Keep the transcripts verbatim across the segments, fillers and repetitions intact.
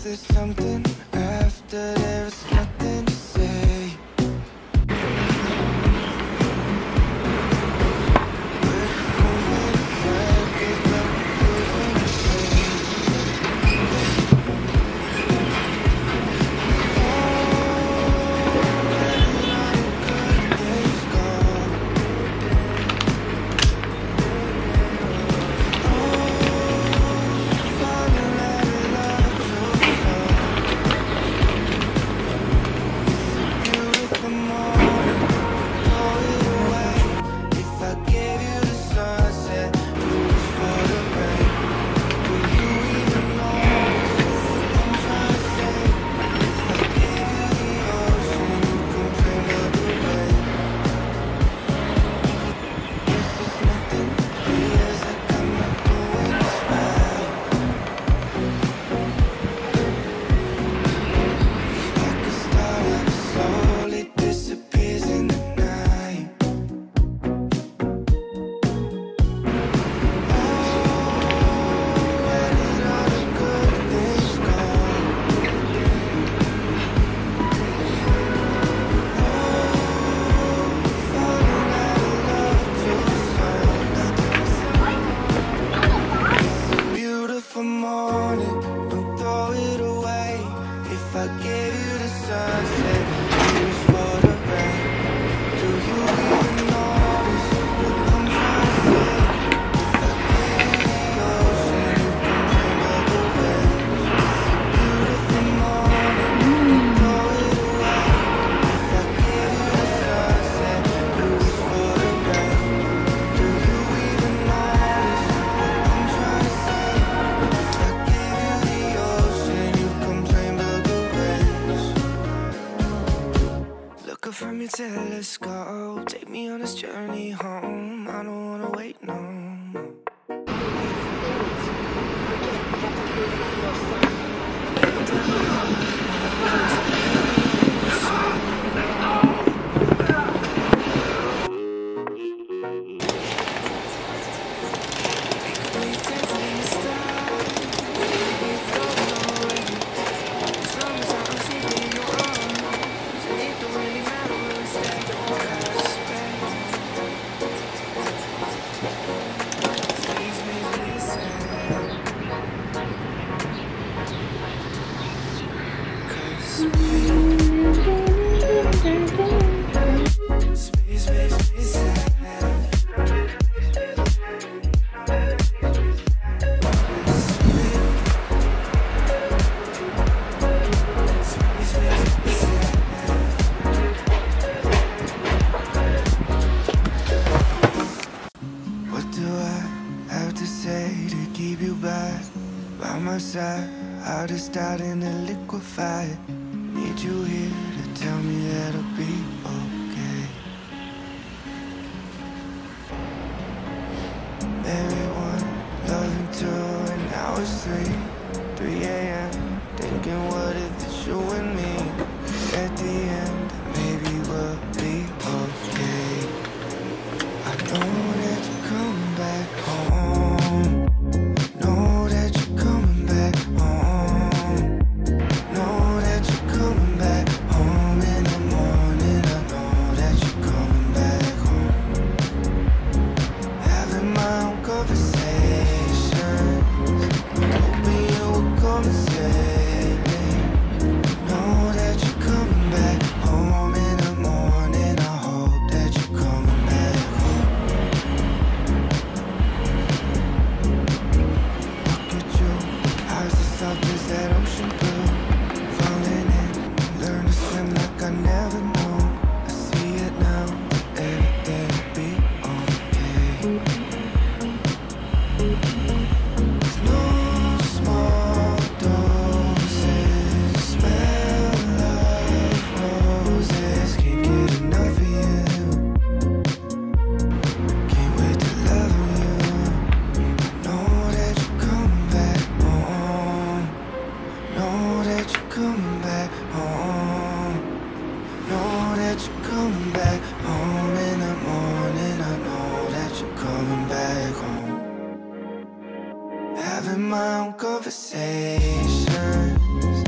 there's something after there's nothing to say. We're just moving in circles, but we're losing the shape. From your telescope, take me on this journey home. I don't wanna wait no more. By my side, heart is starting to liquefy. Need you here to tell me that I'll be okay. Everyone loving two, and now it's three, three a m Thinking, what if it's you and me? At the end, maybe we'll be okay. I know that you're coming back home. Know that you're coming back home. Know that you're coming back home in the morning. I know that you're coming back home. Having my own conversations, hoping you will come and save me. Know that you're coming back home in the morning. I hope that you're coming back home. Look at you, eyes as soft as that ocean blue. Falling in, learn to swim like I never knew. I see it now, everything will be okay. There's no small doses, smell of roses. Can't get enough of you. Can't wait to love you. Know that you're coming back home. Know that you're coming back home. Know that you're coming back home in the morning. I know that you're coming back home. Having my own conversations,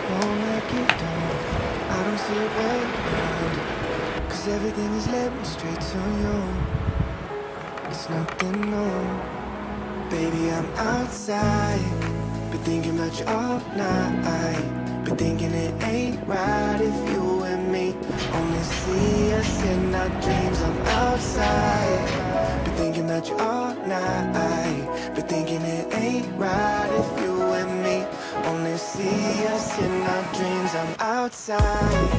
won't like it, don't. I don't see a way around it, 'cause everything has led me straight to you. It's nothing new. Baby, I'm outside, been thinking about you all night. Been thinking it ain't right if you and me only see us in our dreams. I'm outside, been thinking about you all night. Been thinking it ain't right if you and me only see us in our dreams. I'm outside.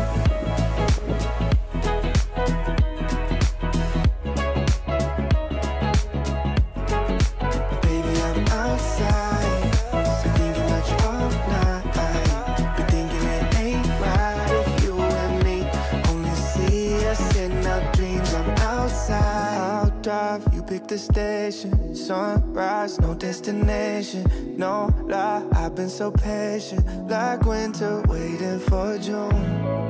You pick the station, sunrise, no destination, no lie, I've been so patient, like winter waiting for June.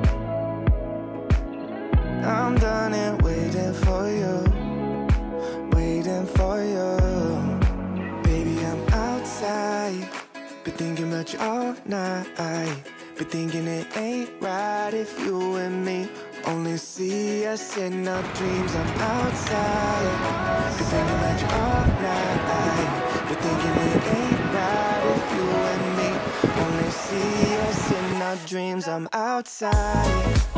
I'm done and waiting for you, waiting for you. Baby, I'm outside, been thinking about you all night. Been thinking it ain't right if you and me only see us in our dreams. I'm outside, been thinking about you all night. Been thinking it ain't right if you and me only see us in our dreams. I'm outside.